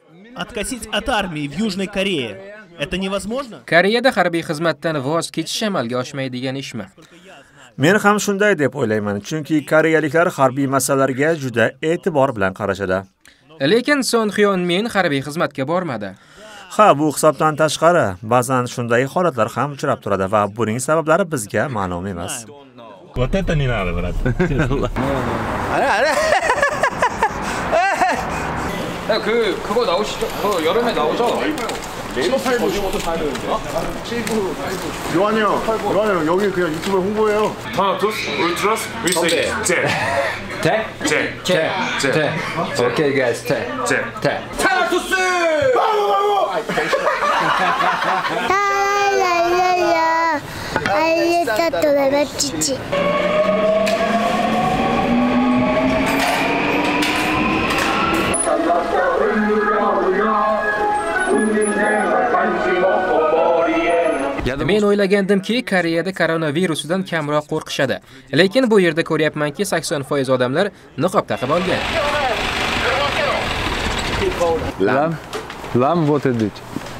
Откосить от армии в Южной Корее — это невозможно? Koreyada harbiy xizmatdan voz kechish amalga oshmaydigan ishmi? Men ham shunday deb o'ylayman, chunki koreyaliklar harbiy masalalarga juda e'tibor bilan qarashadi. Lekin Son Hyon Min harbiy xizmatga bormadi. Ha, bu hisobdan tashqari, ba'zan shunday holatlar ham uchrab turadi va buning sabablari bizga ma'lum emas. Вот это не надо, брат. 그거 나오시죠? 여름에 나오죠? 요한이 형, 여기 그냥 유튜브에 홍보해요. 하나, 둘, 울트라스, 위스이, 제. Okay guys, 제. 타투스! 라라라라 알겠다 레베치치 Men o'ylagandimki, Koreyada koronavirusidan kamroq qo'rqishadi. Lekin bu yerda ko'ryapmanki, 80% odamlar niqob taqib olgan. Lam вот идут.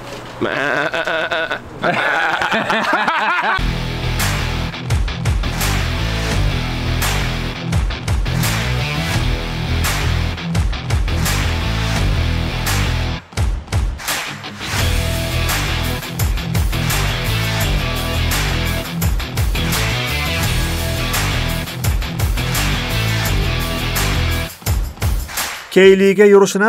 K-liga yurishini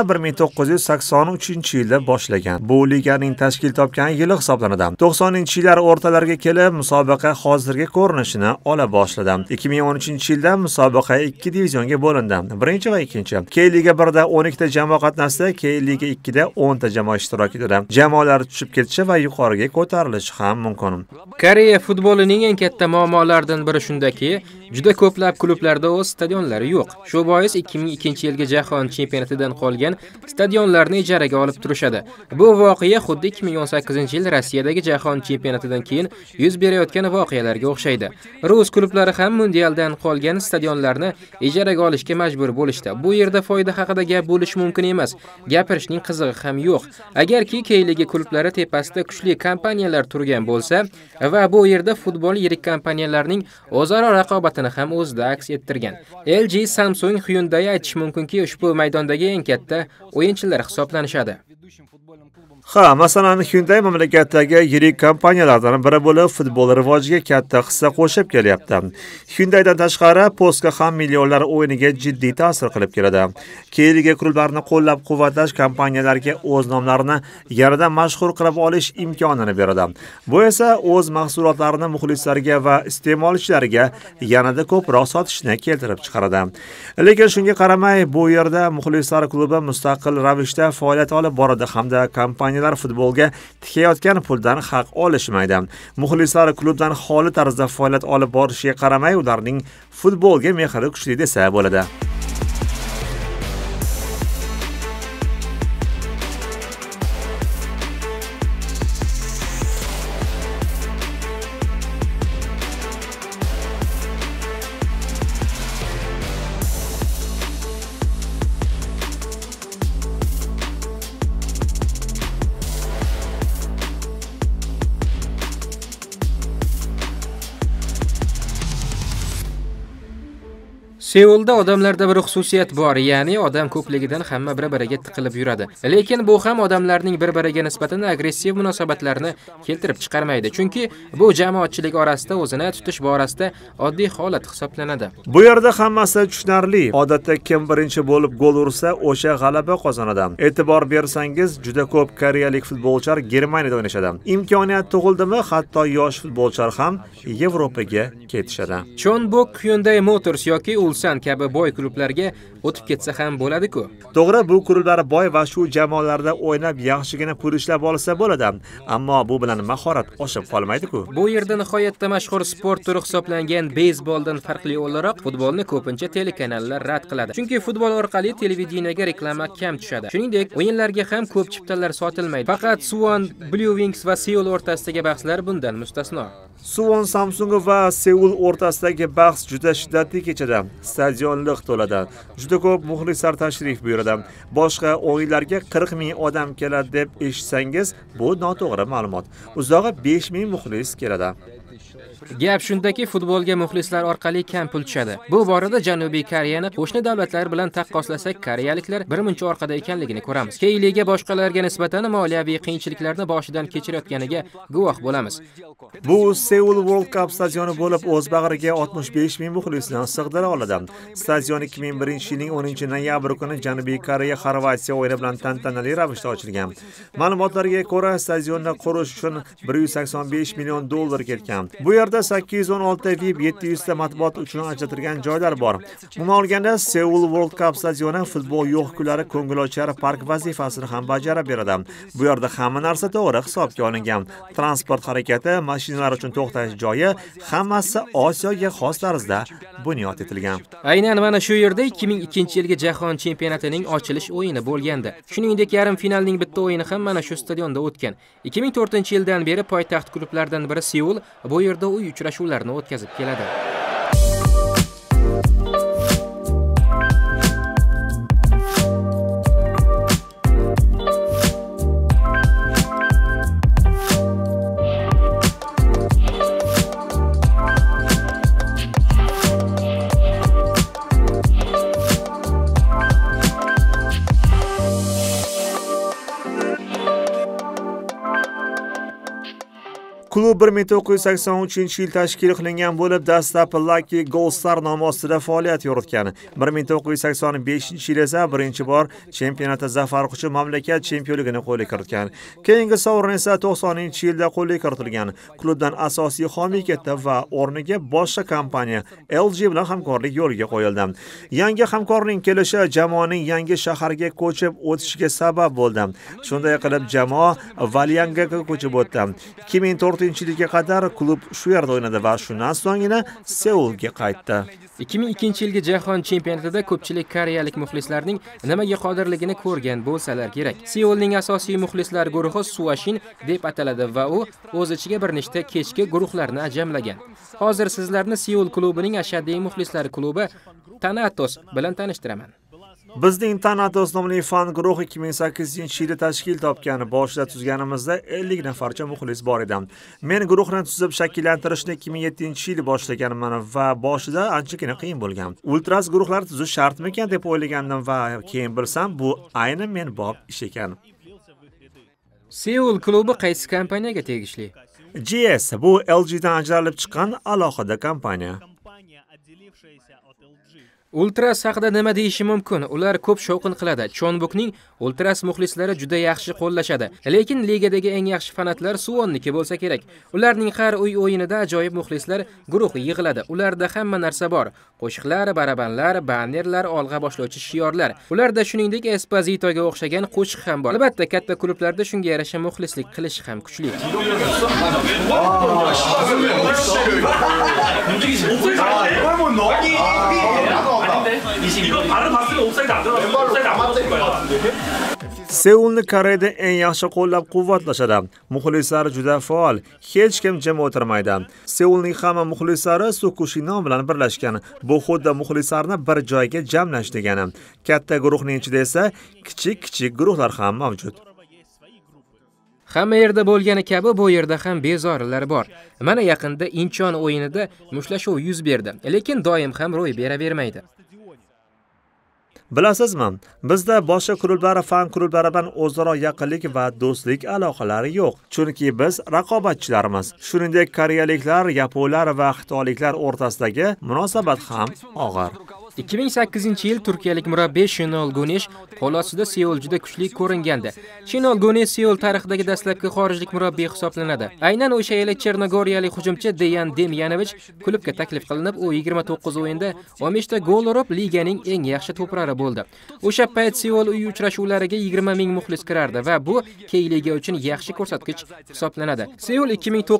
1983-yilda boshlagan. Bu liganing tashkil topgan yili hisoblanadi. 90-yillar o'rtalariga kelib, musobaqa hozirgi ko'rinishini ola boshladi. 2013-yilda musobaqa 2 divizionga bo'lindi. Birinchi va ikkinchi. K-liga 1da 12 ta jamoa qatnashsa, K-liga 2da 10 ta jamoa ishtirok etadi. Jamoalar tushib ketishi va yuqoriga ko'tarilishi ham mumkin. Koreya futbolining eng katta muammolaridan biri shundaki, juda ko'plab klublarda o'z stadionlari yo'q. Shu bois 2002-yilgi jahon chempionatidan qolgan stadionlarni ijaraga olib turishadi. Bu voqea xuddi 2018-yil Rossiyadagi jahon chempionatidan keyin yuz berayotgan voqealarga o'xshaydi. Rus klublari ham mundialdan qolgan stadionlarni ijaraga olishga majbur bo'lishdi. Bu yerda foyda haqida gap bo'lishi mumkin emas. Gapirishning qizig'i ham yo'q. Agarki K-liga klublari tepasida kuchli kompaniyalar turgan bo'lsa va bu yerda futbol yirik kompaniyalarning o'zaro raqobatini ham o'zida aks ettirgan. LG, Samsung, Hyundai aytish mumkinki, ushbu maydondagi eng katta o'yinchilar hisoblanishadi. Ha, masalan, Hyundai mamlakatdagi yirik kompaniyalardan biri bo'lib, futbol rivojiga katta hissa qo'shib kelyapti. Hyundaidan tashqari, Poska ham millionlar o'yiniga jiddiy ta'sir qilib keladi. K-liga klublarini qo'llab-quvvatlash kompaniyalarga o'z nomlarini yanada mashhur qilib olish imkonini beradi. Bu esa o'z mahsulotlarini muxlislarga va iste'molchilarga yanada ko'proq sotishni keltirib chiqaradi. Lekin shunga qaramay, bu yerda muxlislar klubi mustaqil ravishda faoliyat olib boradi hamda kompaniyalar futbolga tikayotgan puldan haq olishmaydi. Muxlislar klubdan xoli tarzda faoliyat olib borishiga qaramay, ularning futbolga mehri kuchli desa bo'ladi. Seulda odamlarda bir xususiyat bor, ya'ni odam ko'pligidan hamma bir-biriga tiqilib yuradi. Lekin bu ham odamlarning bir-biriga nisbatan agressiv munosabatlarni keltirib chiqarmaydi, chunki bu jamoatchilik orasida o'zini tutish borasida oddiy holat hisoblanadi. Bu yerda hammasi tushunarli. Odatda kim birinchi bo'lib gol ursa, o'sha g'alaba qozonadi. E'tibor bersangiz, juda ko'p koreyalik futbolchilar Germaniyada o'ynashadi. Imkoniyat tug'ildimi, hatto yosh futbolchilar ham Yevropaga ketishadi. Chonbuk, Hyundai Motors yoki Ulsan kabi boy klublarga o'tib ketsa ham bo'ladi-ku. To'g'ri, bu klublar boy va shu jamoalarda o'ynab yaxshigina pul ishlab olsa bo'ladi, ammo bu bilan mahorat oshib qolmaydi-ku. Bu yerda nihoyatda mashhur sport turi hisoblangan beysboldan farqli o'laroq futbolni ko'pincha telekanallar rad qiladi. Chunki futbol orqali televideniyega reklama kam tushadi. Shuningdek, o'yinlarga ham ko'p chiptalar sotilmaydi. Faqat Suwon, Blue Wings va Seoul o'rtasidagi bahslar bundan mustasno. Suwon Samsung va Seul o'rtasidagi bahs juda shiddatli kechadi. Stadion liq to'ladi. Juda ko'p muxlislar tashrif buyuradi. Boshqa o'yinlarga 40 ming odam keladi deb eshitsangiz, bu noto'g'ri ma'lumot. Uzog'i 5 ming muxlis keladi. Gap shundaki, futbolga muxlislar orqali kam pul tushadi. Bu borada Janubiy Koreyani qo'shni davlatlar bilan taqqoslasak, koreyaliklar birmuncha orqada ekanligini ko'ramiz. Keyliga boshqalarga nisbatan moliyaviy qiyinchiliklarni boshidan kechirayotganiga guvoh bo'lamiz. Bu Seul World Cup stadioni bo'lib, o'z bag'riga 65 ming muxlisni sig'dira oladi. Stadion 2001-yilning 10-noyabr kuni Janubiy Koreya Xorvatiya o'yini bilan tantanali ravishda ochilgan. Ma'lumotlarga ko'ra, stadionni qurish uchun 185 million dollar ketgan. Bu yerda 816 VIP, 700 ta matbuot uchun ajratilgan joylar bor. Umuman olganda, Seul World Cup stadioni futbol yo'q-kulari ko'ngilochar park vazifasini ham bajarib beradi. Bu yerda hamma narsa to'g'ri hisobga olingan. Transport harakati, mashinalar uchun to'xtash joyi, hammasi Osiyoga xos tarzda bunyod etilgan. Aynan mana shu yerda 2002-yilgi Jahon chempionatining ochilish o'yini bo'lgandi. Shuningdek, yarim finalning bitta o'yini ham mana shu stadionda o'tgan. 2004-yildan beri poytaxt klublaridan biri Seul bu yerda uy uchrashuvlarini o'tkazib keladi. Klub 1983-yil tashkil qilingan bo'lib, dastlab Lucky Goldstar nomi ostida faoliyat yuritgan. 1985-yil esa birinchi bor chempionatda zafar quchib mamlakat chempionligini qo'lga kiritgan. Keyingi sovrin esa 90-yilda qo'lga kiritilgan. Klubdan asosiy homiy ketdi va o'rniga boshqa kompaniya LG bilan hamkorlik yo'lga qo'yildi. Yangi hamkorning kelishi jamoaning yangi shaharga ko'chib o'tishiga sabab bo'ldi. Shunday qilib jamoa Valyangaga ko'chib o'tdi. 2004-yilga qadar klub shu yerda o'ynadi va shundan so'nggina Seulga qaytdi. 2002-yilgi Jahon chempionatida ko'pchilik koreyalik muxlislarning nimaga qodirligini ko'rgan bo'lsalar kerak. Seulning asosiy muxlislar guruhi Suwashin deb ataladi va u o'z ichiga bir nechta kechki guruhlarni jamlagan. Hozir sizlarni Seul klubining ashaddiy muxlislari klubi Thanatos bilan tanishtiraman. Bizning Thanatos nomli fan guruhi 2008-yilda tashkil topgan. Boshida tuzganimizda 50 nafarcha muxlis bor edi. Men guruhni tuzib shakllantirishni 2007-yil boshlaganman va boshida anchagina qiyin bo'lgan. Ultras guruhlar tuzish shartmikan deb o'ylagandim va keyin bilsam, bu aynan men bob ish ekan. Seul klubi qaysi kompaniyaga tegishli? GS bu LG dan ajralib chiqqan alohida kompaniya. Ultras haqida nima deyishi mumkin? Ular ko'p shovqin qiladi. Chonbukning Ultras muxlislari juda yaxshi qo'llashadi. Lekin ligadagi eng yaxshi fanatlar Suwonniki bo'lsa kerak. Ularning har uy o'yinida ajoyib muxlislar guruhi yig'iladi. Ularda hamma narsa bor. Qo'shiqlar, barabanlar, bannerlar, olg'a boshlovchi shiorlar. Ularda shuningdek Espositoga o'xshagan qo'shiq ham bor. Albatta, katta klublarda shunga yarasha muxlislik qilish ham kuchli. Seulni Koreyada eng yaxshi qo'llab-quvvatlashadi. Muxlislar juda faol, hech kim jim o'tirmaydi. Seulning hamma muxlislari Sukushino bilan birlashgan. Bu xuddi muxlislarni bir joyga jamlash degani. Katta guruhning ichida esa kichik guruhlar ham mavjud. Hamma yerda bo'lgani kabi bu yerda ham bezorilar bor. Mana yaqinda Inchon o'yinida mushtlashuv yuz berdi, lekin doim ham ro'y beravermaydi. Bilasizmi, bizda boshqa klublar, fan klublari bilan o'zaro yaqinlik va do'stlik aloqalari yo'q. Chunki biz raqobatchilarimiz. Shuningdek, koreyaliklar, yaponlar va xitoyliklar o'rtasidagi munosabat ham og'ir. 2008-yil turkiyalik murabbiy Shinol Gunesh qo'l ostida Seul juda kuchli ko'ringandi. Shinol Gunesh Seul tarixidagi dastlabki xorijlik murabbiy hisoblanadi. Aynan o'sha yili chernogoriyalik hujumchi Deyan Demyanovich klubga taklif qilinib, u 29 o'yinda 15 ta gol urib, liganing eng yaxshi to'purari bo'ldi. O'sha payt Seul uy uchrashuvlariga 20 ming muxlis kirardi va bu K-liga uchun yaxshi ko'rsatkich hisoblanadi. Seul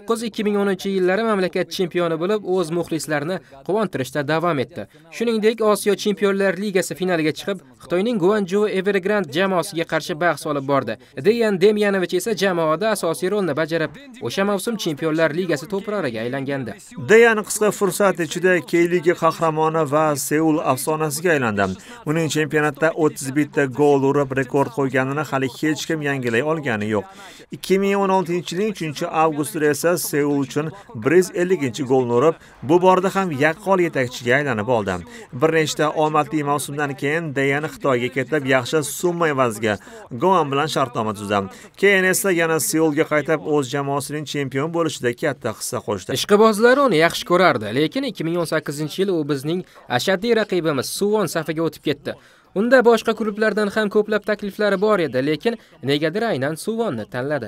2009-2010 yillari mamlakat chempioni bo'lib, o'z muxlislarini quvontirishda davom etdi. Shuningdek, Osiyo Chempionlar Ligasi finaliga chiqib, Xitoyning Guangzhou Evergrande jamoasiga qarshi bahs olib bordi. Deyan Demyanovich esa jamoada asosiy rolni bajarib, o'sha mavsum Chempionlar Ligasi to'purariga aylangandi. Deyan qisqa fursat ichida K-liga qahramoni va Seul afsonasiga aylandi. Uning chempionatda 31 ta gol urib rekord qo'yganini hali hech kim yangilay olgani yo'q. 2016-yilning 3-avgustida esa Seul uchun 150 golni urib, bu borada ham yaqqol yetakchiga aylanib oldi. Bir nechta omadli mavsumdan keyin Deyan Xitoyga ketib, yaxshi summa evaziga Goan bilan shartnoma tuzdi. Keyin esa yana Seulga qaytib, o'z jamoasining chempion bo'lishida katta hissa qo'shdi. Ishqibozlar uni yaxshi ko'rardi, lekin 2018-yil u bizning ashaddiy raqibimiz Suwon safiga o'tib ketdi. Unda boshqa klublardan ham ko'plab takliflari bor edi, lekin negadir aynan Suwonni tanladi.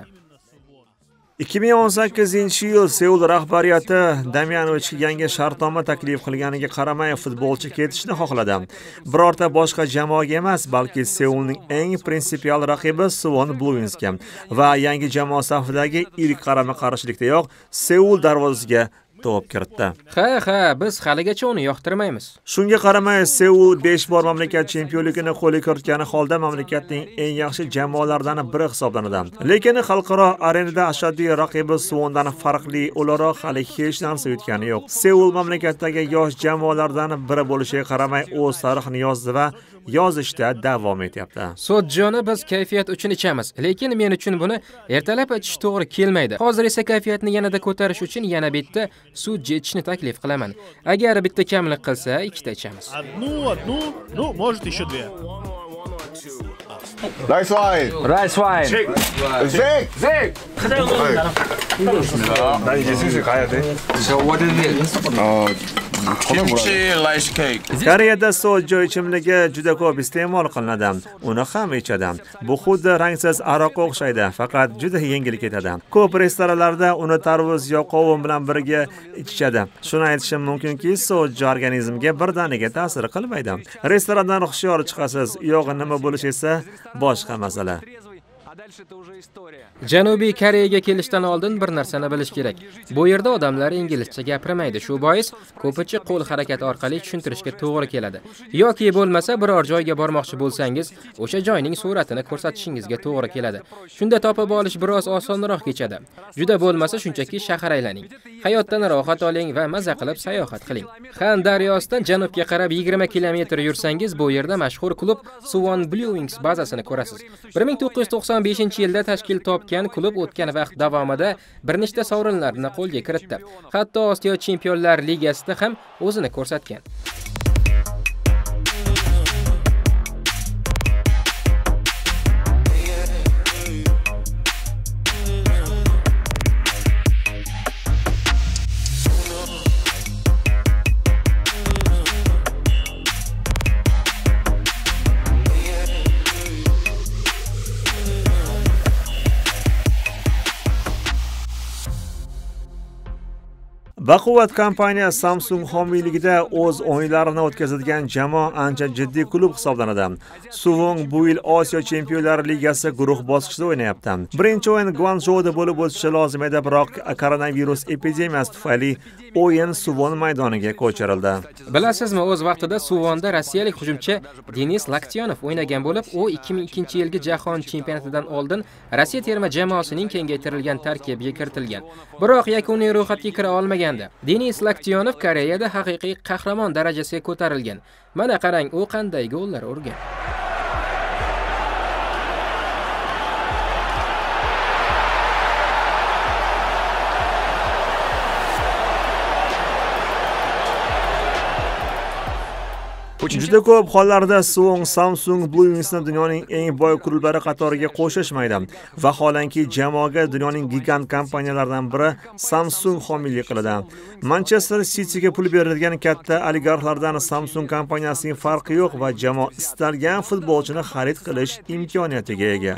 2018-yil Seul rahbariyati Damyanovichga yangi shartnoma taklif qilganiga qaramay futbolchi ketishni xohladi. Birorta boshqa jamoaga emas, balki Seulning eng prinsipial raqibi Suwon Bluewingsga va yangi jamoa safidagi ilk qarama-qarshilikdayoq Seul darvozasiga to'p kiritdi. Ha, biz haligacha uni yoqtirmaymiz. Shunga qaramay Seul 5 bor mamlakat chempionligini qo'lga kiritgani holda mamlakatning eng yaxshi jamoalaridan biri hisoblanadi. Lekin xalqaro arenada ashaddiy raqibi Suwondan farqli o'laroq hali hech narsa yutgani yo'q. Seul mamlakatdagi yosh jamoalardan biri bo'lishiga qaramay o'z tarixini yozdi va yozishda davom etyapti. Sodjoni biz kayfiyat uchun ichamiz, lekin men uchun buni ertalab ichish to'g'ri kelmaydi. Hozir esa kayfiyatni yanada ko'tarish uchun yana bitta sudji ichishni taklif qilaman. Agar bitta kamlik qilsa, ikkita ichamiz. Ну, может, еще две. Rice wine. Rice wine. Zek. 난 이제 슬슬 가야 돼. So what is it? 김치 rice cake. Koreyada sojo ichimligi juda ko'p iste'mol qilinadi. Uni ham ichadi. Bu xuddi rangsiz aroqqa o'xshaydi, faqat juda yengil ketadi. Ko'p restoranlarda uni tarvuz yo qovun bilan birga ichishadi. Shuni aytishim mumkinki, sojo organizmga birdaniga ta'sir qilmaydi. Restorandan hushyor chiqasiz, yo'g'i nima bo'lishi esa boshqa masala. Janubiy Koreyaga kelishdan oldin bir narsani bilish kerak. Bu yerda odamlar inglizcha gapirmaydi. Shu bois ko'pincha qo'l harakati orqali tushuntirishga to'g'ri keladi. Yoki bo'lmasa biror joyga bormoqchi bo'lsangiz, o'sha joyning suratini ko'rsatishingizga to'g'ri keladi. Shunda topib olish biroz osonroq kechadi. Juda bo'lmasa shunchaki shahar aylaning. Hayotdan rohat oling va maza qilib sayohat qiling. Han daryosidan janubga qarab 20 kilometr yursangiz, bu yerda mashhur klub Suwon Bluewings bazasini ko'rasiz. 1995-yilda tashkil topgan klub o'tgan vaqt davomida bir nechta sovrinlarni qo'lga kiritdi. Hatto Osiyo Chempionlar Ligasida ham o'zini ko'rsatgan. Baquvvat kompaniya Samsung homiyligida o'z o'yinlarini o'tkazadigan jamoa ancha jiddiy klub hisoblanadi. Suwon bu yil Osiyo Chempionlar Ligasi guruh bosqichida o'ynayapti. Birinchi o'yin Guangzhouda bo'lib o'tishi lozim edi, biroq koronavirus epidemiyasi tufayli o'yin Suwon maydoniga ko'chirildi. Bilasizmi, o'z vaqtida Suwonda rossiyalik hujumchi Denis Laktionov o'ynagan bo'lib, u 2002-yilgi jahon chempionatidan oldin Rossiya terma jamoasining kengaytirilgan tarkibiga kiritilgan. Biroq yakuniy ro'yxatga kira olmagan. Denis Laktionov Koreyada haqiqiy qahramon darajasiga ko'tarilgan. Mana qarang, u qanday gollar urgan. Juda ko'p hollarda Suwon Samsung Bluewingsni dunyoning eng boy klublari qatoriga qo'shishmaydi. Vaholanki jamoaga dunyoning gigant kompaniyalaridan biri Samsung homiylik qiladi. Manchester Cityga pul berilgan katta oligarxlardan Samsung kompaniyasining farqi yo'q va jamoa istalgan futbolchini xarid qilish imkoniyatiga ega.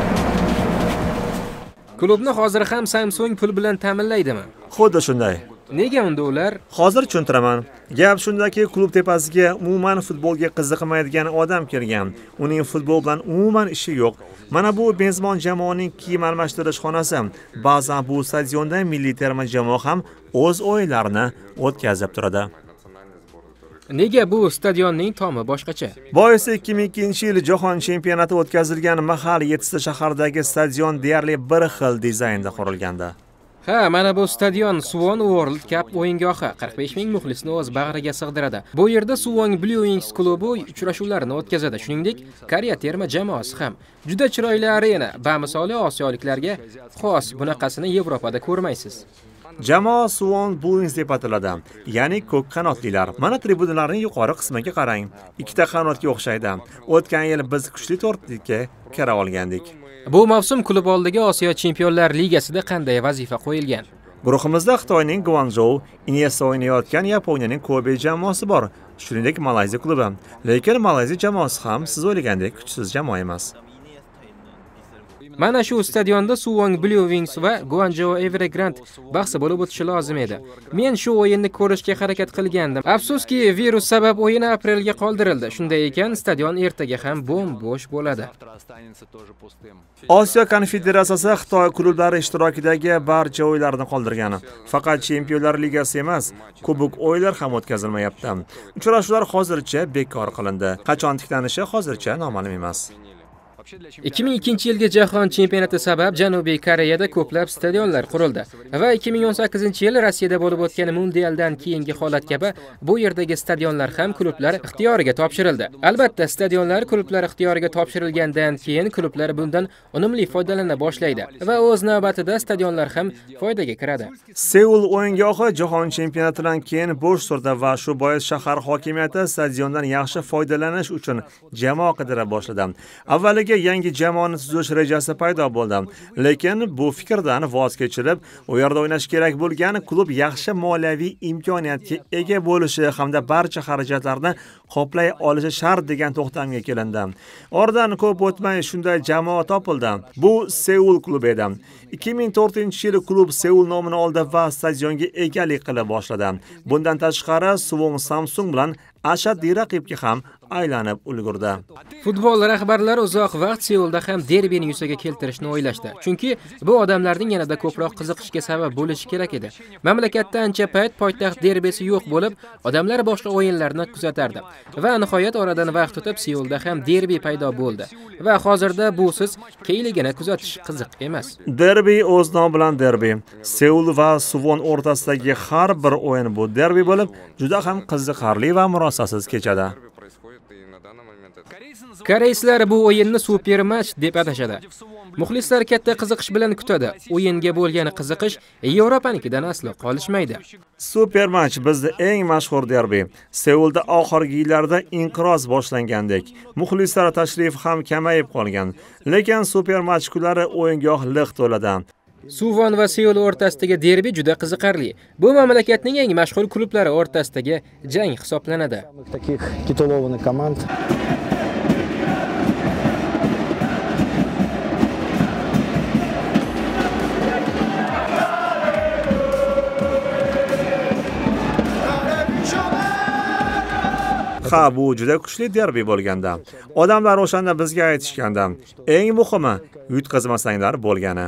Klubni hozir ham Samsung pul bilan ta'minlaydimi? Xuddi shunday. Nega unda ular? Hozir tushuntiraman. Gap shundaki, klub tepasiga umuman futbolga qiziqmaydigan odam kelgan. Uning futbol bilan umuman ishi yo'q. Mana bu mezbon jamoaning kiyim almashtirish xonasi. Ba'zan bu stadionda milliy terma jamoa ham o'z o'yinlarini o'tkazib turadi. Nega bu stadionning tomi boshqacha? Boisi 2002-yil Jahon chempionati o'tkazilgan mahal 7 ta shahardagi stadion deyarli bir xil dizaynda qurilgandi. Ha, mana bu stadion Suwon World Cup o'yingohi 45 ming muxlisni o'z bag'riga sig'diradi. Bu yerda Suwon Blue Wings klubi uchrashuvlarini o'tkazadi. Shuningdek, Koreya terma jamoasi ham. Juda chiroyli arena, bamisoli osiyoliklarga xos. Bunaqasini Yevropada ko'rmaysiz. Jamoa Suwon Blue Wings deb ataladi, ya'ni ko'k qanotlilar. Mana tribunalarning yuqori qismiga qarang. Ikkita qanotga o'xshaydi. O'tgan yil biz kuchli to'rtlikka kira olgandik. Bu mavsum klub oldiga Osiyo Chempionlar Ligasida qanday vazifa qo'yilgan? Guruhimizda Xitoyning Guangzhou, Inesa o'ynayotgan Yaponiyaning Kobe jamoasi bor, shuningdek Malayziya klubi. Lekin Malayziya jamoasi ham siz o'ylagandek kuchsiz jamoa emas. Mana shu stadionda Suwon Blue Wings va Guangzhou Evergrande bahsi bo'lib o'tishi lozim edi. Men shu o'yinni ko'rishga harakat qilgandim. Afsuski, virus sabab o'yin aprelga qoldirildi. Shunday ekan, stadion ertaga ham bo'sh bo'ladi. Osiyo Konfederatsiyasi Xitoy klublari ishtirokidagi barcha o'yinlarni qoldirgan. Faqat Chempionlar Ligasi emas, Kubok o'yinlar ham o'tkazilmayapti. Uchrashuvlar hozircha bekor qilindi. Qachon tiklanishi hozircha noma'lum emas. 2002 yilgi Jahon chempionati sabab Janubiy Koreyada ko'plab stadionlar qurildi va 2018-yil Rossiyada bo'lib o'tgan mundialdan keyingi holat kabi bu yerdagi stadionlar ham klublar ixtiyoriga topshirildi. Albatta, stadionlar klublar ixtiyoriga topshirilgandan keyin klublar bundan unumli foydalana boshlaydi va o'z navbatida stadionlar ham foydaga kiradi. Seul o'yingohi Jahon chempionatidan keyin bo'sh turdi va shu bois shahar hokimiyati stadiondan yaxshi foydalanish uchun jamoa qidira boshladi. Avvaliga yangi jamoani tuzish rejasi paydo bo'ldi. Lekin bu fikrdan voz kechilib, u yerda o'ynash kerak bo'lgan klub yaxshi moliyaviy imkoniyatga ega bo'lishi hamda barcha xarajatlarni qoplay olishi shart degan to'xtamga kelindi. Oradan ko'p o'tmay shunday jamoa topildi. Bu Seul klubi edi. 2004-yil klub Seul nomini oldi va stadionga egalik qila boshladi. Bundan tashqari Suwon Samsung bilan ashaddiy raqibga ham aylanib ulgurdi. Futbol rahbarlari uzoq vaqt Seulda ham derbini yuzaga keltirishni o'ylashdi. Chunki bu odamlarning yanada ko'proq qiziqishga sabab bo'lishi kerak edi. Mamlakatda ancha payt poytaxt derbisi yo'q bo'lib, odamlar boshqa o'yinlarni kuzatardi. Va nihoyat oradan vaqt o'tib Seulda ham derbi paydo bo'ldi. Va hozirda busiz keyligini kuzatish qiziq emas. Derbi o'z nomi bilan derbi. Seul va Suwon o'rtasidagi har bir o'yin bu derbi bo'lib, juda ham qiziqarli va murosasiz kechadi. Koreyslar bu o'yinni super match deb atashadi. Muxlislar katta qiziqish bilan kutadi. O'yinga bo'lgan qiziqish Yevropanikidan aslo qolishmaydi. Super match bizda eng mashhur derbi. Seulda oxirgi yillarda inqiroz boshlangandek, muxlislar tashrifi ham kamayib qolgan. Lekin super match kunlari o'yingoh liq to'ladi. Suwon va Seul o'rtasidagi derbi juda qiziqarli. Bu mamlakatning eng mashhur klublari o'rtasidagi jang hisoblanadi. Таких титулованных команд. Ha, bu juda kuchli derbi bo'lganda. Odamlar o'shanda bizga aytishganda, eng muhimi yutqazmasanglar bo'lgani.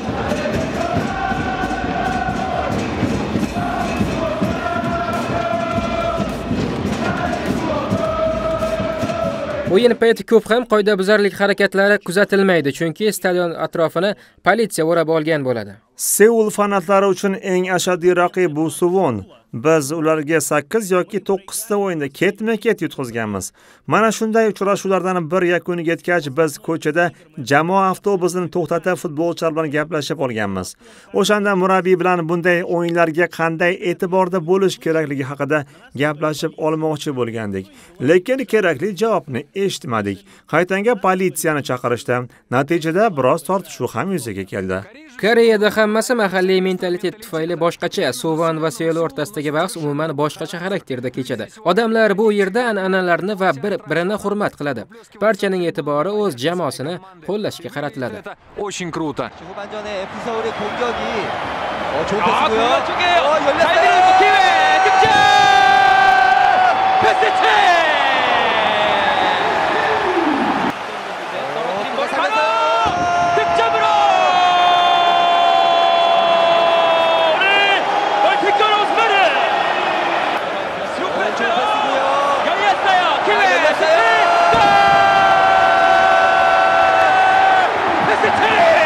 O'yin payti ko'p ham qoidabuzarlik harakatlari kuzatilmaydi, chunki stadion atrofini politsiya o'rab olgan bo'ladi. Seul fanatlari uchun eng ashaddiy raqib bu Suwon. Biz ularga 8 yoki 9 ta o'yinda ketma-ket yutqazganmiz. Mana shunday uchrashuvlardan bir yakuniga yetgach, biz ko'chada jamoa avtobusini to'xtatib futbolchilar bilan gaplashib olganmiz. O'shanda murabbiy bilan bunday o'yinlarga qanday e'tiborda bo'lish kerakligi haqida gaplashib olmoqchi bo'lgandik. Lekin kerakli javobni eshitmadik. Qaytanga politsiyani chaqirishdi. Natijada biroz tortishuv ham yuzaga keldi. Koreyada hammasi mahalliy mentalitet tufayli boshqacha. Suwon va Seul o'rtasidagi bahs umuman boshqacha xarakterda kechadi. Odamlar bu yerda an'analarni va bir-birini hurmat qiladi. Barchaning e'tibori o'z jamoasini qo'llashga qaratiladi. Очень круто. 후반전에 F서울의 공격이 좋은 패스고요. 쪽이에요. 열렸어요. 잘 밀어주고 기회. 득점. 패스트. 득점으로 오늘 월픽걸 오스마르. 좋은 패스고요. 열렸어요. 기회. 열렸어요. 패스트.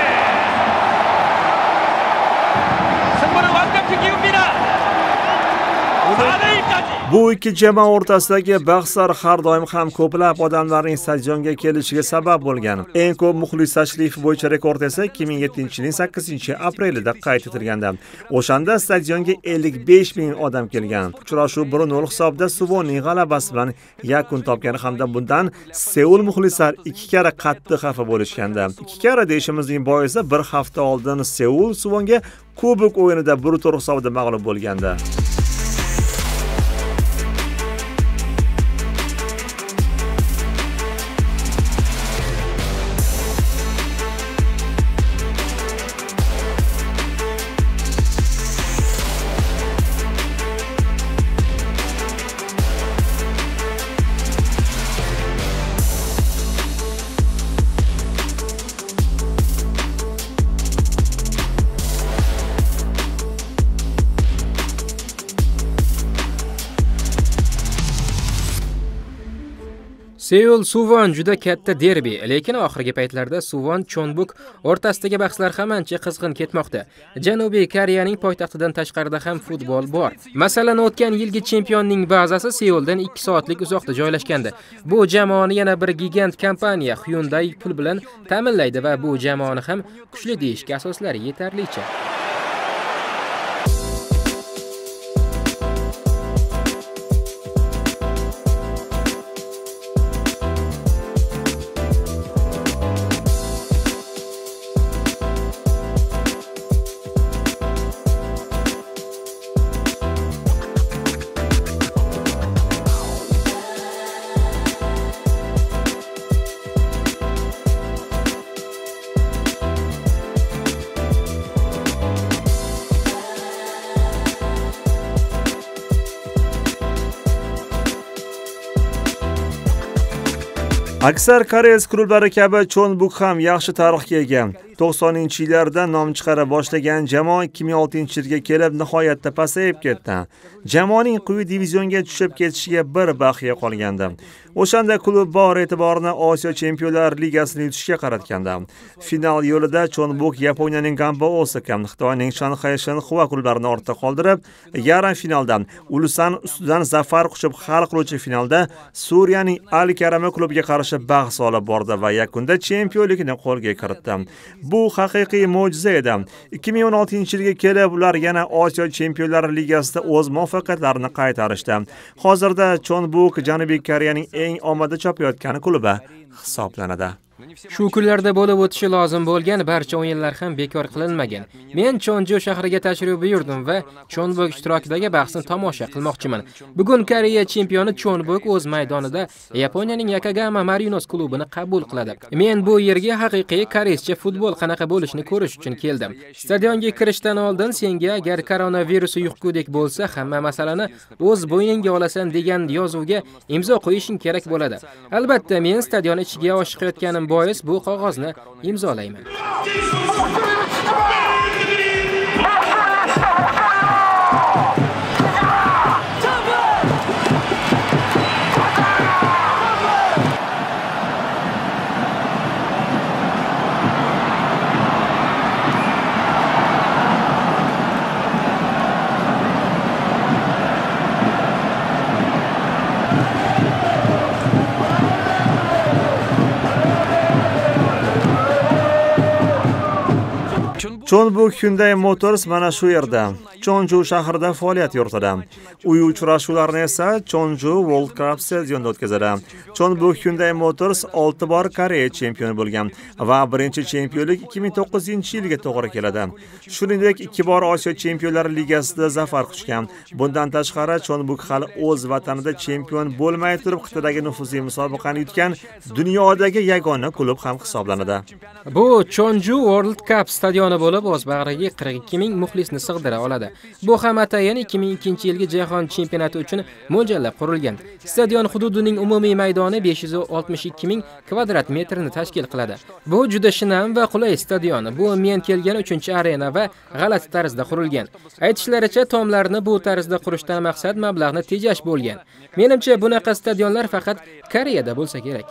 승부는 완벽히 기웁니다. 4대1까지. Bu ikki jamoa o'rtasidagi bahslar har doim ham ko'plab odamlarning stadionga kelishiga sabab bo'lgan. Eng ko'p muxlis tashrifi bo'yicha rekord esa 2007-yilning 8-aprelida qayd etilganda. O'shanda stadionga 55 ming odam kelgan. Uchrashuv 1-0 hisobda Suvonning g'alabasi bilan yakun topgan hamda bundan Seul muxlislar 2 karra qattiq xafa bo'lishganda. 2 karra deyishimizning boisi bir hafta oldin Seul Suvonga kubok o'yinida 1-0 hisobida mag'lub bo'lganda. Seul Suvon juda katta derbi, lekin oxirgi paytlarda Suvon Chonbuk o'rtasidagi bahslar ham ancha qizg'in ketmoqda. Janubiy Koreyaning poytaxtidan tashqarida ham futbol bor. Masalan, o'tgan yilgi chempionning bazasi Seuldan 2 soatlik uzoqda joylashgandi. Bu jamoani yana bir gigant kompaniya Hyundai pul bilan ta'minlaydi va bu jamoani ham kuchli deyishga asoslari yetarlicha. Aksar koreys klublari kabi Chonbuk ham yaxshi tarixga ega. 90-yillarda nom chiqara boshlagan jamoa 2006-yilga kelib nihoyatda pasayib ketdi. Jamoaning quyi divizionga tushib ketishiga bir baqiya qolgandi. O'shanda klub bor e'tiborini Osiyo Chempionlar Ligasini yutishga qaratgandi. Final yo'lida Chonbuk Yaponiyaning Gamba Osaka, Xitoyning Shanghai Shenhua klublarini ortda qoldirib, yarim finalda Ulsan ustidan zafar quchib hal qiluvchi finalda Suriyaning Al-Karama klubiga qarshi bahs olib bordi va yakunda chempionlikni qo'lga kiritdi. Bu haqiqiy mo'jiza edi. 2016-yilga kelib ular yana Osiyo Chempionlar Ligasida o'z muvaffaqiyatlarini qaytarishdi. Hozirda Chonbuk Janubiy Koreyaning eng omadi chopayotgan klubi hisoblanadi. Shu kunlarda bo'lib o'tishi lozim bo'lgan barcha o'yinlar ham bekor qilinmagan. Men Chonju shahriga tashrif buyurdim va Chonbuk ishtirokidagi bahsni tomosha qilmoqchiman. Bugun Koreya chempioni Chonbuk o'z maydonida Yaponiyaning Yokohama Marinos klubini qabul qiladi. Men bu yerga haqiqiy koreyscha futbol qanaqa bo'lishini ko'rish uchun keldim. Stadionga kirishdan oldin senga agar koronavirusi yuqgudek bo'lsa, hamma masalani o'z bo'yningga olasan degan yozuvga imzo qo'yishing kerak bo'ladi. Albatta, men stadion ichiga oshiqayotganim bois bu qog'ozni imzolayman. Chonbuk Hyundai Motors mana shu yerda. Chonju shahrida faoliyat yuritadi. Uy uchrashuvlarini esa Chonju World Cup stadionida o'tkazadi. Chonbuk Hyundai Motors 6 bor Koreya chempioni bo'lgan va birinchi chempionlik 2009-yilga to'g'ri keladi. Shuningdek, 2 bor Osiyo Chempionlar Ligasida zafar quchgan. Bundan tashqari Chonbuk hali o'z vatanida chempion bo'lmay turib qit'adagi nufuzli musobaqani yutgan dunyodagi yagona klub ham hisoblanadi. Bu Chonju World Cup stadioni bo'lib, o'z bag'riga 42 ming muxlisni sig'dira oladi. Bu ham atayin 2002-yilgi jahon chempionati uchun mo'ljallab qurilgan. Stadion hududining umumiy maydoni 562 ming kvadrat metrni tashkil qiladi. Bu juda shinam va qulay stadion. Bu men kelgan 3-arena va g'alati tarzda qurilgan. Aytishlaricha, tomlarni bu tarzda qurishdan maqsad mablag'ni tejash bo'lgan. Menimcha, bunaqa stadionlar faqat Koreyada bo'lsa kerak.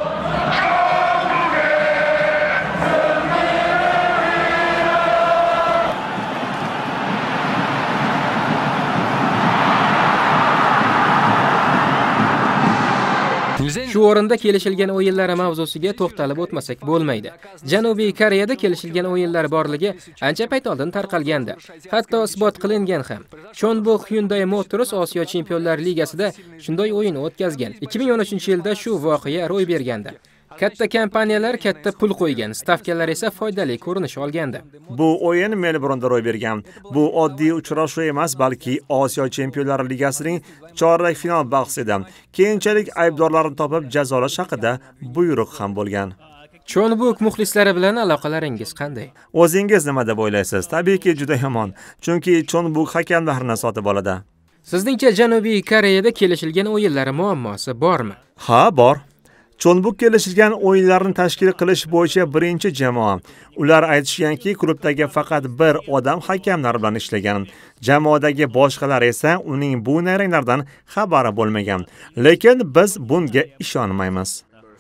Shu o'rinda kelishilgan o'yinlar mavzusiga to'xtalib o'tmasak bo'lmaydi. Janubiy Koreyada kelishilgan o'yinlar borligi ancha payt oldin tarqalgandi. Hatto isbot qilingan ham. Chonbuk Hyundai Motors Osiyo Chempionlar Ligasida shunday o'yin o'tkazgan. 2013-yilda shu voqea ro'y bergandi. Katta kompaniyalar katta pul qo'ygan, stavkalar esa foydali ko'rinish olgandi. Bu o'yin Melburnda ro'y bergan. Bu oddiy uchrashuv emas, balki Osiyo Chempionlar Ligasining chorak final bahsi edi. Keyinchalik aybdorlarni topib jazolash haqida buyruq ham bo'lgan. Chonbuk muxlislari bilan aloqalaringiz qanday? O'zingiz nima deb o'ylaysiz? Tabiiyki juda yomon, chunki Chonbuk hakamlarini sotib oladi. Sizningcha Janubiy Koreyada kelishilgan o'yinlar muammosi bormi? Ha, bor. Chonbuk kelishilgan o'yinlarni tashkil qilish bo'yicha birinchi jamoa. Ular aytishganki, klubdagi faqat bir odam hakamlar bilan ishlagan. Jamoadagi boshqalar esa uning bu nayranglardan xabari bo'lmagan. Lekin biz bunga ishonmaymiz.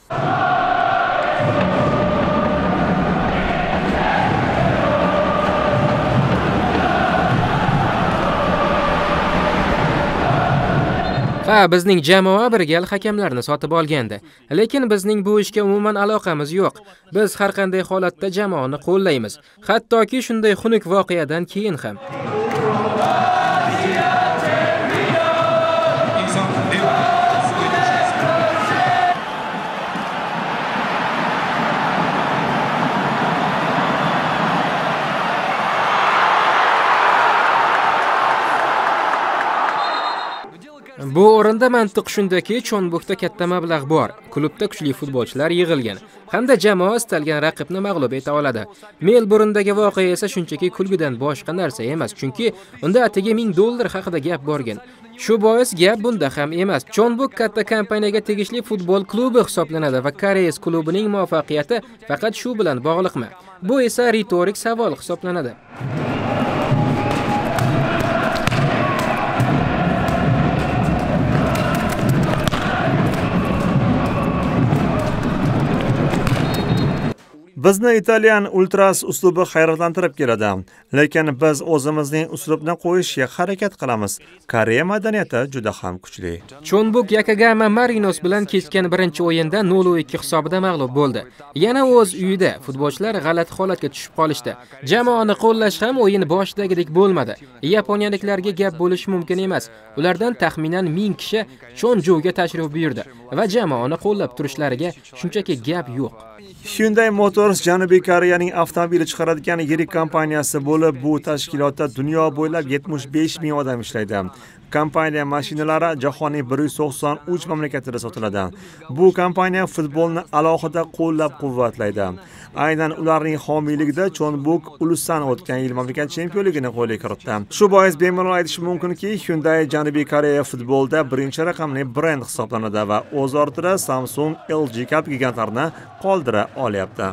Bizning jamoa bir gal hakamlarni sotib olgandi. Lekin bizning bu ishga umuman aloqamiz yo'q. Biz har qanday holatda jamoani qo'llaymiz. Hattoki shunday xunuk voqeadan keyin ham. Bu o'rinda mantiq shundaki, Chonbukda katta mablag' bor. Klubda kuchli futbolchilar yig'ilgan hamda jamoa istalgan raqibni mag'lub eta oladi. Melburndagi voqea esa shunchaki kulgidan boshqa narsa emas, chunki unda atigi $1000 haqida gap borgan. Shu bois gap bunda ham emas. Chonbuk katta kompaniyaga tegishli futbol klubi hisoblanadi va Koreys klubining muvaffaqiyati faqat shu bilan bog'liqmi? Bu esa ritorik savol hisoblanadi. Bizni Italyan ultras uslubi hayratlantirib keladi, lekin biz o'zimizning uslubni qo'yishga harakat qilamiz. Koreya madaniyati juda ham kuchli. Chonbuk Yokohama Marinos bilan kechgan birinchi o'yinda 0-2 hisobida mag'lub bo'ldi. Yana o'z uyida futbolchilar g'alati holatga tushib qolishdi. Jamoani qo'llash ham o'yin boshidagidek bo'lmadi. Yaponiyaliklarga gap bo'lishi mumkin emas. Ulardan taxminan 1000 kishi Chonjuga tashrif buyurdi va jamoani qo'llab turishlariga shunchaki gap yo'q. Hyundai Motors Janubiy Koreyaning avtomobil chiqaradigan yirik kompaniyasi bo'lib, bu tashkilotda dunyo bo'ylab 75 ming odam ishlaydi. Kompaniya mashinalari jahonning 193 mamlakatida sotiladi. Bu kompaniya futbolni alohida qo'llab-quvvatlaydi. Aynan ularning homiyligida Chonbuk Ulsan o'tgan yil mamlakat chempionligini qo'lga kiritdi. Shu bois bemalol aytish mumkinki, Hyundai Janubiy Koreya futbolda birinchi raqamli brend hisoblanadi va o'z ortida Samsung, LG kabi gigantlarni qoldira olyapti.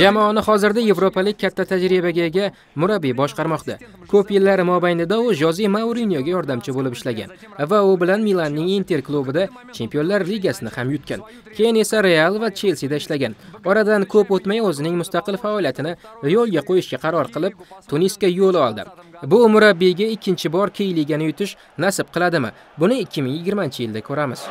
Jamoani hozirda yevropalik katta tajribaga ega murabbiy boshqarmoqda. Ko'p yillar mobaynida u Jose Mourinyoga yordamchi bo'lib ishlagan va u bilan Milanning Inter klubida Chempionlar Ligasini ham yutgan. Keyin esa Real va Chelseada ishlagan. Oradan ko'p o'tmay o'zining mustaqil faoliyatini yo'lga qo'yishga qaror qilib, Tunisga yo'l oldi. Bu murabbiyga ikkinchi bor Key Ligani yutish nasib qiladimi? Buni 2020-yilda ko'ramiz.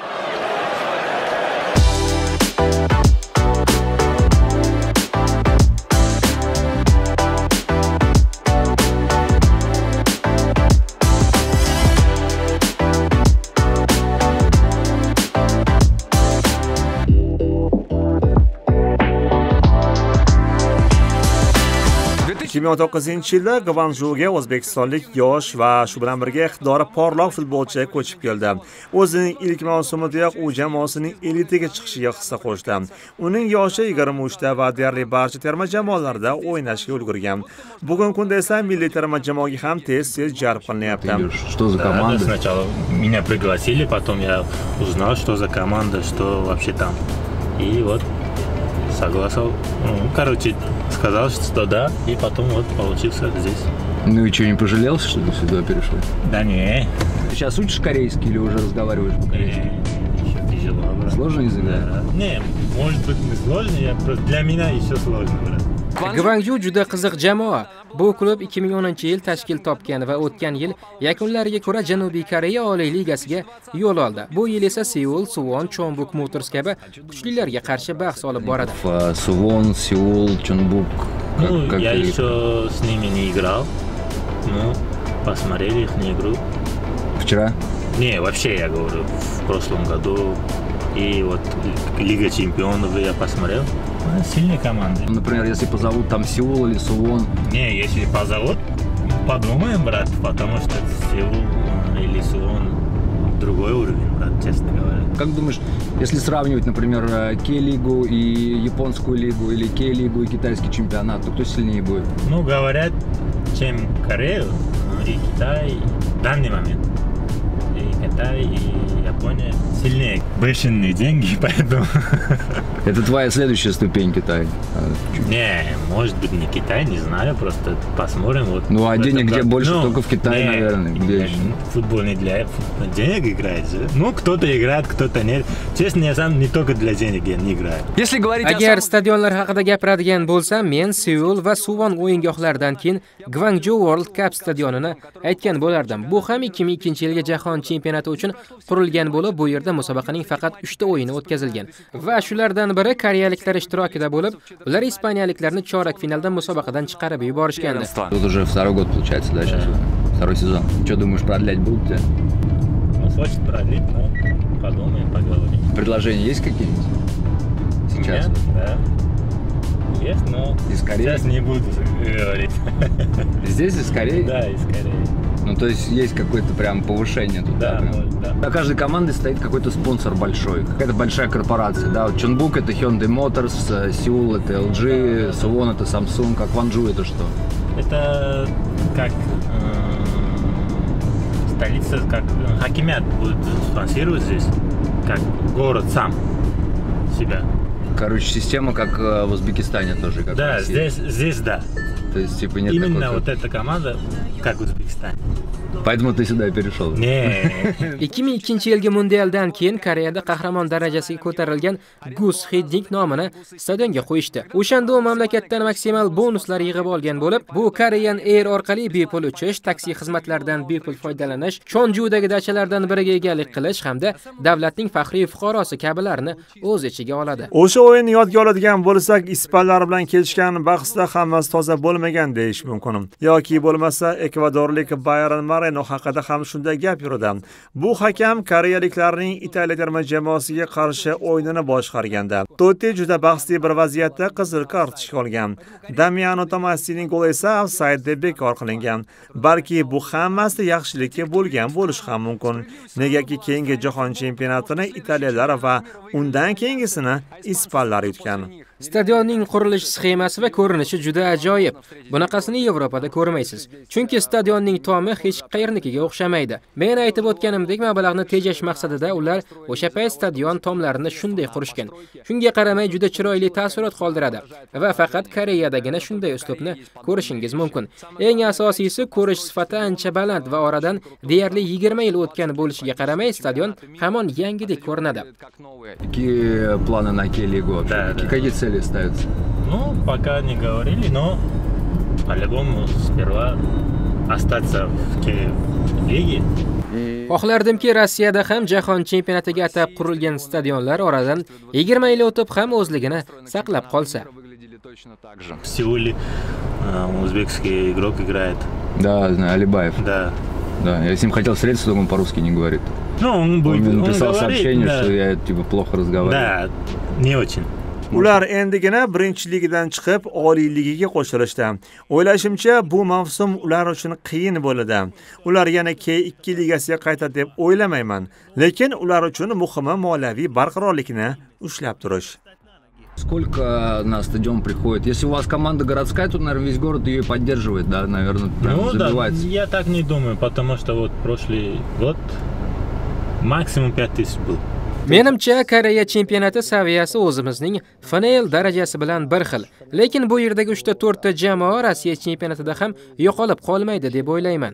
yilda Gvanjuga o'zbekistonlik yosh va shu bilan birga iqtidori porloq futbolchi ko'chib keldi. O'zining ilk mavsumidayoq u jamoasining elitaga chiqishiga hissa qo'shdi. Uning yoshi 23 da va deyarli barcha terma jamoalarda o'ynashga ulgurgan. Bugungi kunda esa milliy terma jamoaga ham tez-tez jalb qilinyapti. Что за команда? Сначала меня пригласили, потом я узнал, что за команда, что вообще там. И вот согласен. Короче, сказал, что да, и потом вот получился здесь. Ну и что, не пожалел, что ты сюда перешел? Да не. Ты сейчас учишь корейский или уже разговариваешь по-корейски? Еще тяжело, брат. Сложно язык? Да. Не, может быть не сложно, для меня еще сложно, брат. Gvanju juda qiziq jamoa. Bu klub 2010-yil tashkil topgan va o'tgan yil yakunlariga ko'ra Janubiy Koreya Oliy Ligasiga yo'l oldi. Bu yil esa Seul, Suwon, Chonbuk Motors kabi kuchlilarga qarshi bahs olib boradi. Suwon, Seul, Chonbuk. Ну, я еще с ними не играл. Ну, посмотрели их игру. Вчера? Не, вообще я говорю, в прошлом году. И вот Лига Чемпионов я посмотрел. Сильные команды. Например, если позовут там Сеул или Сувон. Не, если позовут, подумаем, брат, потому что Сеул или Сувон другой уровень, брат, честно говоря. Как думаешь, если сравнивать, например, Кей-лигу и японскую лигу, или Кей-лигу и китайский чемпионат, то кто сильнее будет? Ну, говорят, чем Корею и Китай в данный момент. И Китай, и Япония сильнее. Большие деньги, поэтому... Это твоя следующая ступень, Китай? Не, может быть не Китай, не знаю, просто посмотрим. Вот ну а денег где больше, ну, только в Китае, не, наверное. Где футбол не для денег играет же. Ну, кто-то играет, кто-то нет. Честно, я сам не только для денег я не играю. Если говорить Agar stadionlar haqida gapiradigan bo'lsam, men Seul va Suwon o'yingohlaridan keyin Gwangju World Cup stadionini aytgan bo'lardim. Bu ham 2002-yilgi jahon chempionati uchun qurilgan bo'lib, bu yerda musobaqaning faqat 3 ta o'yini o'tkazilgan. Va shulardan biri koreyaliklar ishtirokida bo'lib, ular ispaniyaliklarni chorak finalda musobaqadan chiqarib yuborishgandi. Тут уже второй год получается, да, сейчас? Второй сезон. Что думаешь, продлять будут тебя? Он хочет продлить, но подумаем, поговорим. Предложения есть какие-нибудь? Сейчас? Нет, да. Есть, но сейчас не буду говорить. Здесь из Кореи? Да, из Кореи. Ну, то есть есть какое-то прям повышение тут, да? Да. На каждой команде стоит какой-то спонсор большой, какая-то большая корпорация, да? Вот Chonbuk это Hyundai Motors, Seoul это LG, Suwon это Samsung, а Gwangju это что? Это как столица, как хакимят будет спонсировать здесь, как город сам себя. Короче, система как в Узбекистане тоже, как да, в России. здесь да. То есть, типа, нет именно такой, вот эта команда, как в Узбекистане. Поэтому ты сюда и перешел. Не. 2002-yilgi mundialdan keyin Koreyada qahramon darajasiga ko'tarilgan Gus Hiddink nomini stadionga qo'yishdi. O'shanda u mamlakatdan maksimal bonuslar yig'ib olgan bo'lib, bu Korean Air orqali bepul uchish, taksi xizmatlaridan bepul foydalanish, Chonjudagi dachalardan biriga egalik qilish hamda davlatning faxriy fuqarosi kabilarni o'z ichiga oladi. O'sha o'yinni yodga oladigan bo'lsak, ispanlar bilan kelishgan bahsda hammasi toza bo'lmagan deyish mumkin. Yoki bo'lmasa Ekvadorlik Bayern Moreno haqida ham shunday gap yuradi. Bu hakam koreyaliklarning Italiya terma jamoasiga qarshi o'yinini boshqarganda Totti juda bahsli bir vaziyatda qizil kartochka olgan. Damiano Tomasining goli esa ofsayd deb bekor qilingan. Balki bu hammasi yaxshilikka bo'lgan bo'lishi ham mumkin. Negaki keyingi jahon chempionatini Italiyalar va undan keyingisini ispanlar yutgan. Stadionning qurilish sxemasi va ko'rinishi juda ajoyib. Bunaqasini Yevropada ko'rmaysiz. Chunki stadionning tomi hech qayernikiga o'xshamaydi. Men aytib o'tganimdek, mablag'ni tejash maqsadida ular o'sha payt stadion tomlarini shunday qurishgan. Shunga qaramay juda chiroyli taassurot qoldiradi va faqat Koreyadagina shunday uslubni ko'rishingiz mumkin. Eng asosiysi, ko'rish sifati ancha baland va oradan deyarli 20 yil o'tgan bo'lishiga qaramay stadion hamon yangidek ko'rinadi. Какие планы на К-лигу вообще? Какие цели ставятся? Ну, пока не говорили, но по-любому сперва остаться в К-лиге. Xohlardimki, Rossiyada ham jahon chempionatiga atab qurilgan stadionlar oradan 20 yil o'tib ham o'zligini saqlab qolsa. В Сеуле узбекский игрок играет. Да, знаю, Алибаев. Да. Да, я с ним хотел встретиться, но он по-русски не говорит. Ну, он будет, он написал сообщение, да. что я типа плохо разговариваю. Да, не очень. Ular endigina birinchi ligidan chiqib, oliy ligiga qo'shilishdi. O'ylashimcha, bu mavsum ular uchun qiyin bo'ladi. Ular yana K2 ligasiga qaytadi deb o'ylamayman, lekin ular uchun muhimi moliyaviy barqarorlikni ushlab turish. Сколько на стадион приходит? Если у вас команда городская, то, наверное, весь город ее поддерживает, да, наверное, прям забивается. Да, я так не думаю, потому что вот прошлый год максимум 5000 был. Menimcha, Koreya chempionati saviyasi o'zimizning FNL darajasi bilan bir xil. Lekin bu yerdagi 3-4 ta jamoa Rossiya chempionatida ham yo'qolib qolmaydi deb o'ylayman.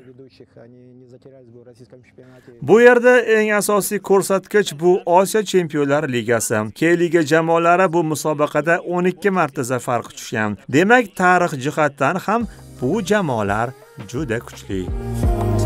Bu yerda eng asosiy ko'rsatkich bu Osiyo Chempionlar Ligasi. K-liga jamoalari bu musobaqada 12 marta zafar quchishgan. Demak, tarix jihatdan ham bu jamoalar juda kuchli.